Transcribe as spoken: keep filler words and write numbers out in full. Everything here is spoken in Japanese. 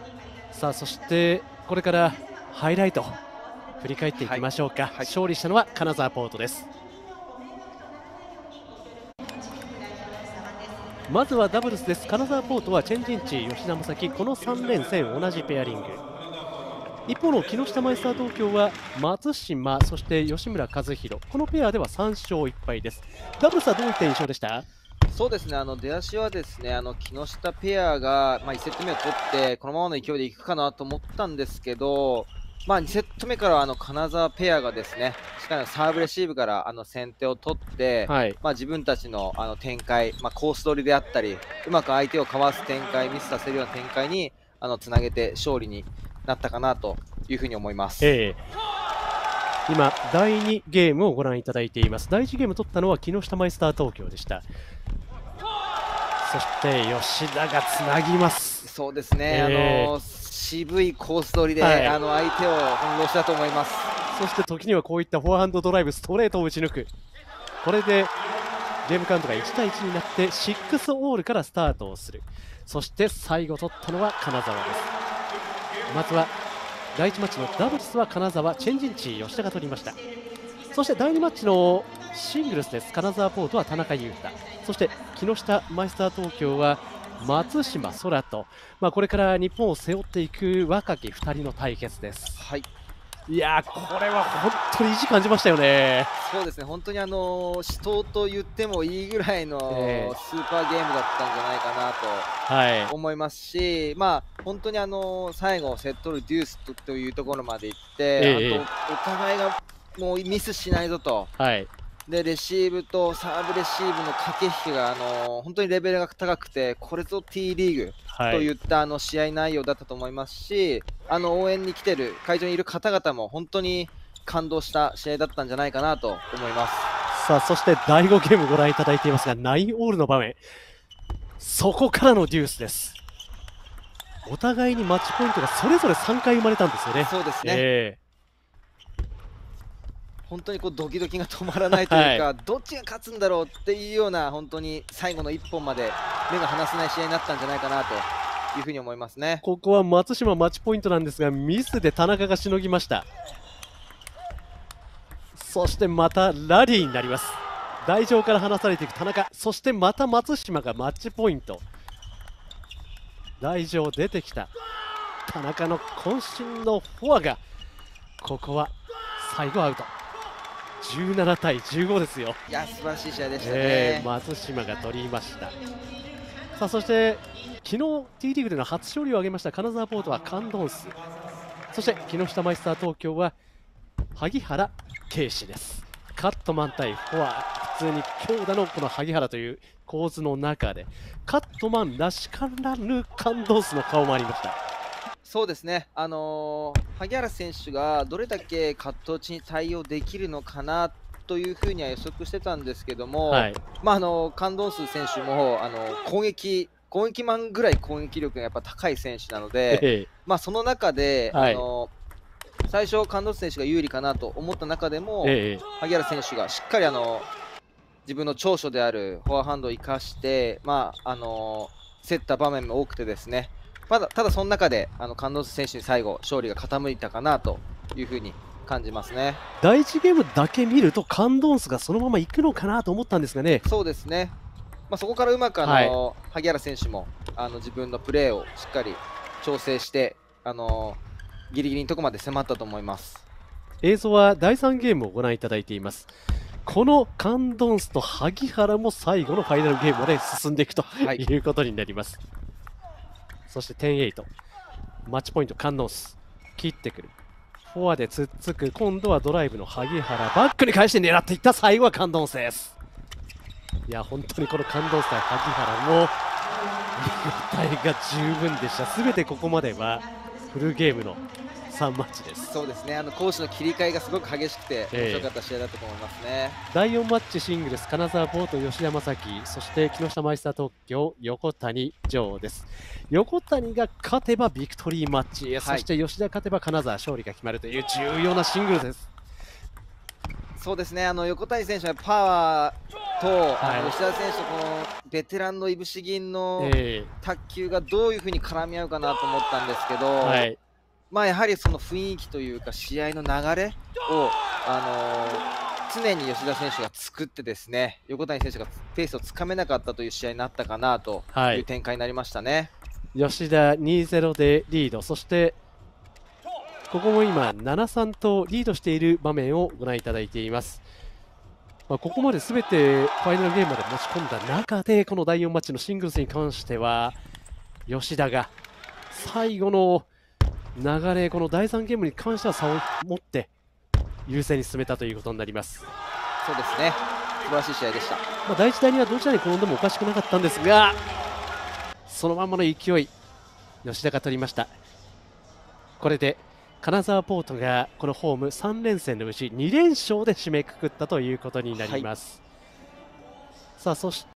さあそしてこれからハイライト振り返っていきましょうか。はいはい、勝利したのは金沢ポートです。まずはダブルスです。金沢ポートはチェンジンチ、吉田正樹、このさん連戦同じペアリング。一方の木下マイスター東京は松島、そして吉村和弘、このペアではさん勝いっ敗です。ダブルスはどういった印象でした？ そうですね、あの出だしはですね、あの木下ペアが、まあ、いちセット目を取ってこのままの勢いでいくかなと思ったんですけど、まあ、にセット目からあの金沢ペアがですね、しっかりサーブレシーブからあの先手を取って、はい、まあ、自分たちのあの展開、まあ、コース取りであったり、うまく相手をかわす展開、ミスさせるような展開にあのつなげて勝利になったかなというふうに思います。えー、今、だいにゲームをご覧いただいています。だいいちゲーム取ったのは木下マイスター東京でした。そして吉田がつなぎます。 そうですね、えー、あの渋いコース取りで、はい、あの相手を翻弄したと思います。 そして時にはこういったフォアハンドドライブ、ストレートを打ち抜く。これでゲームカウントがいち対いちになってろくオールからスタートをする。そして最後取ったのは金沢です。まずはだいいちマッチのダブルスは金沢、チェンジンチ吉田が取りました。そしてだいにマッチのシングルスです。金沢ポートは田中優太、そして木下マイスター東京は松島空と、まあ、これから日本を背負っていく若きふたりの対決です。はい、いやー、これは本当に意地感じましたよね。 そうですね、本当にあの死闘と言ってもいいぐらいのスーパーゲームだったんじゃないかなと思いますし、はい、まあ本当にあの最後セットルデュースというところまでいって、えー、あとお互いがもうミスしないぞと。はい、でレシーブとサーブレシーブの駆け引きが、あのー、本当にレベルが高くて、これぞ T リーグといった、はい、あの試合内容だったと思いますし、あの応援に来てる会場にいる方々も本当に感動した試合だったんじゃないかなと思います。 さあそしてだいごゲームご覧いただいていますが、ナインオールの場面、そこからのデュースです。お互いにマッチポイントがそれぞれさんかい生まれたんですよね。 そうですね、えー本当にこうドキドキが止まらないというか、はい、どっちが勝つんだろうっていうような、本当に最後のいっぽんまで目が離せない試合になったんじゃないかなというふうに思いますね。 ここは松島マッチポイントなんですが、ミスで田中がしのぎました。そしてまたラリーになります。台上から離されていく田中、そしてまた松島がマッチポイント。台上出てきた田中の渾身のフォアが、ここは最後アウト。じゅうななたいじゅうごですよ。 いや素晴らしい試合でしたね、 えー、松島が取りました。さあそして昨日 T リーグでの初勝利を挙げました金沢ポートはカンドンス、そして木下マイスター東京は萩原圭司です。カットマン対フォア、普通に強打のこの萩原という構図の中でカットマンらしからぬカンドンスの顔もありました。 そうですね、あのー、萩原選手がどれだけカット打ちに対応できるのかなというふうには予測してたんですけども、はい、まああのカンドンス選手もあの攻撃攻撃マンぐらい攻撃力がやっぱ高い選手なので、ええ、まあその中で、はい、あの最初カンドンス選手が有利かなと思った中でも、ええ、萩原選手がしっかりあの自分の長所であるフォアハンドを生かして、まああの競った場面も多くてですね。まだただその中であのカンドンス選手に最後勝利が傾いたかなというふうに感じますね。 だいいちゲームだけ見るとカンドンスがそのまま行くのかなと思ったんですがね。 そうですね、まあ、そこからうまくあの、はい、萩原選手もあの自分のプレーをしっかり調整してあのギリギリのところまで迫ったと思います。 映像はだいさんゲームをご覧いただいています。このカンドンスと萩原も最後のファイナルゲームまで進んでいくということになります。はい、そしてじゅうはちマッチポイントカンドンス切ってくる、フォアでつっつく、今度はドライブの萩原、バックに返して狙っていった、最後はカンドンスです。いや本当にこのカンドンス対萩原も見応えが十分でした。すべてここまではフルゲームのさんマッチです。 そうですね、あの攻守の切り替えがすごく激しくて面白かった試合だったと思いますね。 えー、だいよんマッチシングルス金沢ポート吉田正樹、そして木下マイスター東京横谷城です。横谷が勝てばビクトリーマッチ、はい、そして吉田勝てば金沢勝利が決まるという重要なシングルです。 そうですね、あの横谷選手はパワーと、はい、あの吉田選手とこのベテランのいぶし銀の卓球がどういうふうに絡み合うかなと思ったんですけど、はい、まあやはりその雰囲気というか試合の流れを、あのー、常に吉田選手が作ってですね、横谷選手がペースをつかめなかったという試合になったかなという展開になりましたね。 はい、吉田 にたいゼロ でリード、そしてここも今ななたいさんとリードしている場面をご覧いただいています。まあ、ここまで全てファイナルゲームまで持ち込んだ中で、このだいよんマッチのシングルスに関しては吉田が最後の流れ、このだいさんゲームに関しては差を持って優勢に進めたということになります。 そうですね、素晴らしい試合でした。 まあ、だいいちだいにはどちらに転んでもおかしくなかったんですが、そのままの勢い吉田が取りました。これで金沢ポートがこのホームさん連戦のうちに連勝で締めくくったということになります。はい、さあそして